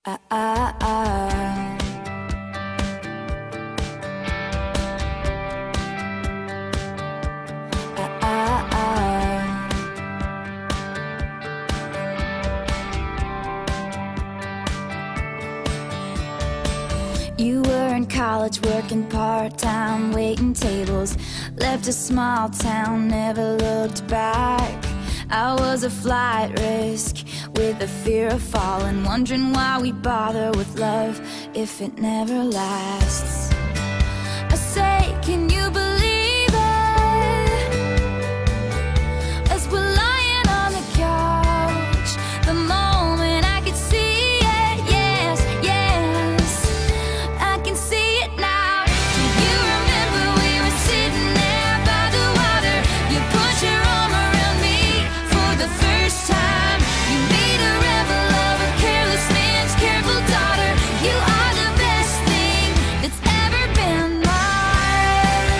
Ah, ah, ah. Ah, ah, ah. You were in college working part-time, waiting tables, left a small town, never looked back. I was a flight risk with a fear of falling, wondering why we bother with love if it never lasts. I say, can you believe it? As we're lying on the couch, the moment I could see it, yes, yes, I can see it now. Do you remember we were sitting there by the water? You put your arm around me for the first time. You made a rebel of a careless man's careful daughter. You are the best thing that's ever been mine.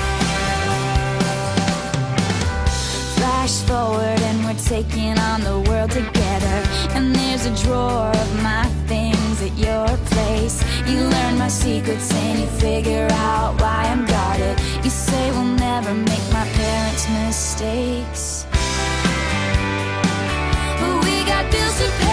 Flash forward and we're taking on the world together, and there's a drawer of my things at your place. You learn my secrets and you figure out why I'm guarded. You say we'll never make my parents' mistakes, but we got bills to pay.